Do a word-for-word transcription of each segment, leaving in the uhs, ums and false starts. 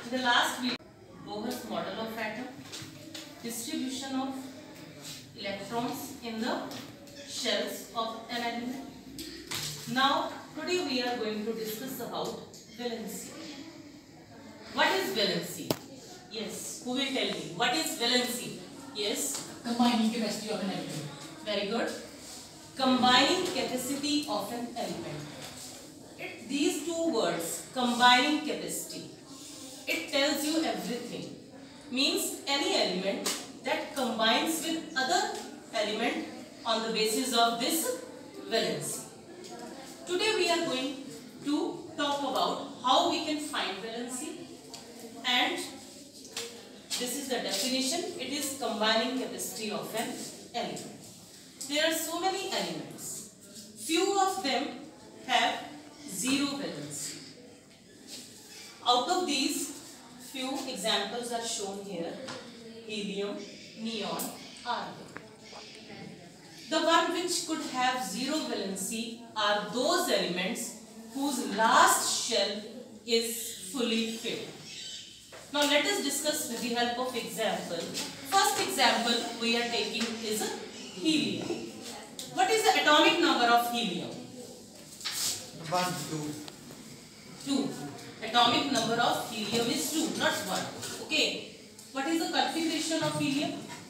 In the last video, Bohr's model of atom, distribution of electrons in the shells of an element. Now, today we are going to discuss about valency. What is valency? Yes, who will tell me? What is valency? Yes. Combining capacity of an element. Very good. Combining capacity of an element. It, these two words, combining capacity, it tells you everything. Means any element that combines with other element on the basis of this valency. Today we are going to talk about how we can find valency, and this is the definition. It is combining capacity of an element. There are so many elements. Few of them have zero valency. Out of these, few examples are shown here. Helium, neon, argon. The one which could have zero valency are those elements whose last shell is fully filled. Now let us discuss with the help of example. First example we are taking is helium. What is the atomic number of helium? One, two. Two. Atomic number of helium is two, not one. Okay. What is the configuration of helium?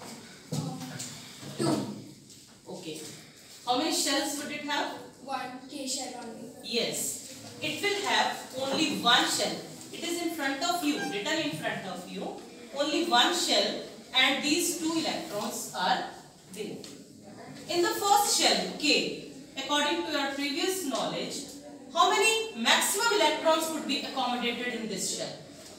Two. Okay. How many shells would it have? One K shell only. Yes. It will have only one shell. It is in front of you, written in front of you. Only one shell, and these two electrons are there. In the first shell, K, according to your previous knowledge, how many maximum electrons would be accommodated in this shell?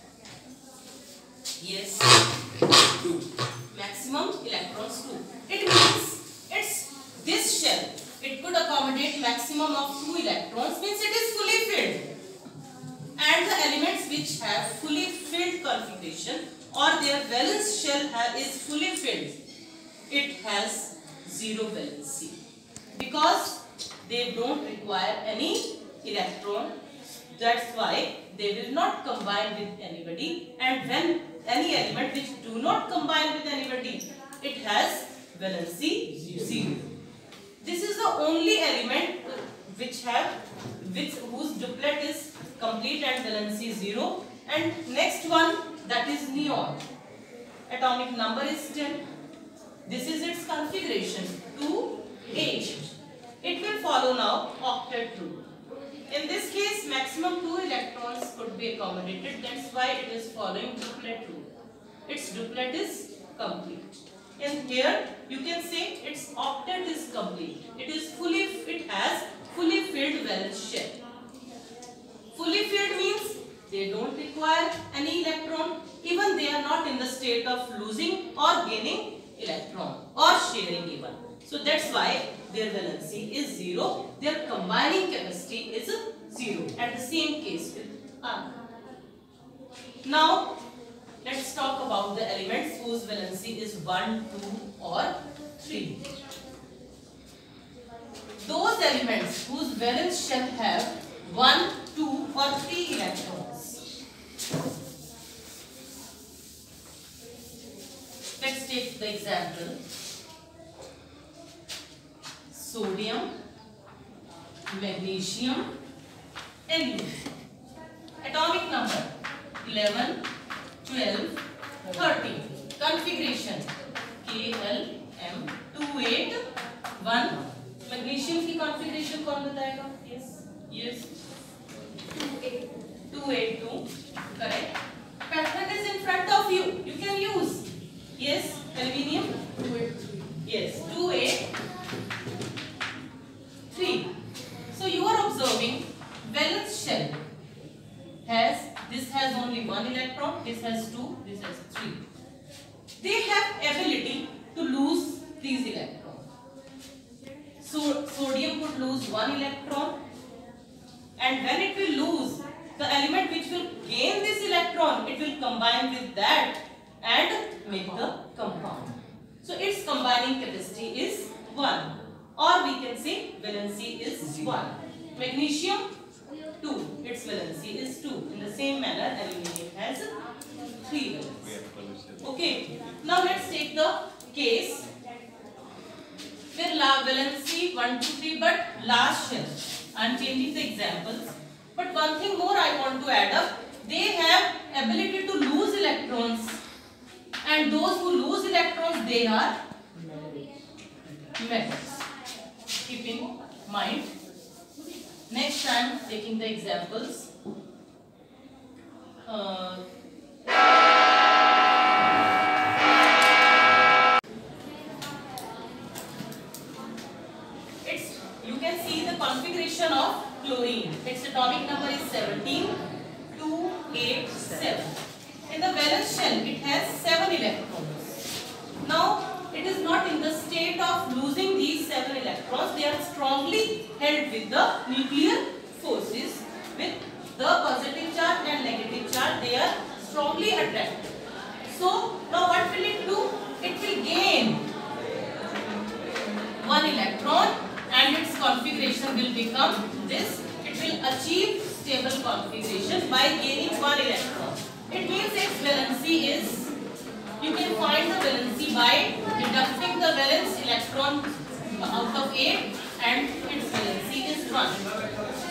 Yes. Two. Maximum electrons two. It means it's this shell. It could accommodate maximum of two electrons, means it is fully filled. And the elements which have fully filled configuration or their valence shell have, is fully filled, it has zero valency because they don't require any electron. That's why they will not combine with anybody, and when any element which do not combine with anybody, it has valency zero. This is the only element which have which whose duplet is complete and valency zero. And next one, that is neon. Atomic number is ten. This is its configuration, two, eight. It will follow now octet rule. In this case, maximum two electrons could be accommodated. That's why it is following duplet rule. Its duplet is complete. In here, you can say its octet is complete. It is fully, it has fully filled valence shell. Fully filled means they don't require any electron. Even they are not in the state of losing or gaining electron or sharing even. So that's why their valency is zero. Their combining capacity is zero. At the same case with argon. Now let's talk about the elements whose valency is one, two or three. Those elements whose valence shell have one, two or three electrons. Let's take the example. Sodium, magnesium, and lithium. Atomic number eleven, twelve, thirteen. Configuration K L M two eight one. Magnesium की configuration कौन बताएगा? Yes, yes. Two eight. two eight two. Correct. Pattern is in front of you. You can use. Yes. Aluminium. Two eight three. Yes. two eight three. So you are observing valence shell has, this has only one electron, this has two, this has three. They have ability to lose these electrons. So sodium could lose one electron, and when it will lose, the element which will gain this electron, it will combine with that and make the compound. So its combining capacity is one, or we can say valency is one. Magnesium two, its valency is two. In the same manner, aluminium has has three valence. Okay. Now let's take the case where la valency one, two, three, but last shell. I am changing the examples. But one thing more I want to add up. They have ability to lose electrons, and those who lose electrons, they are metals. Keep in mind. Next time taking the examples. Uh, it's you can see the configuration of chlorine. Its atomic number is seventeen, two, eight, seven. In the valence shell, it has seven electrons. Now, it is not in the state of losing these seven electrons. They are strongly held with the nuclear forces. With the positive charge and negative charge, they are strongly attracted. So, now what will it do? It will gain one electron and its configuration will become this. It will achieve stable configuration by gaining one electron. It means its valency is, you can find the valency by deducting the valence electron out of eight, and its valency is one.